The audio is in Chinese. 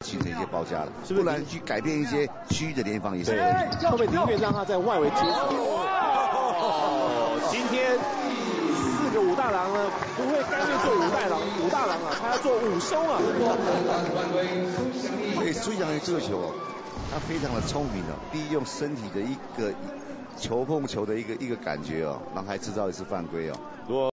形成一些包夹了，不然去改变一些区域的联防也是可以。 会不会宁愿让他在外围接触？今天4个武大郎呢，不会甘愿做武大郎啊，他要做武松啊。 对，苏翔这个球，他非常的聪明的，利用身体的一个球碰球的一个感觉哦，让他制造一次犯规哦。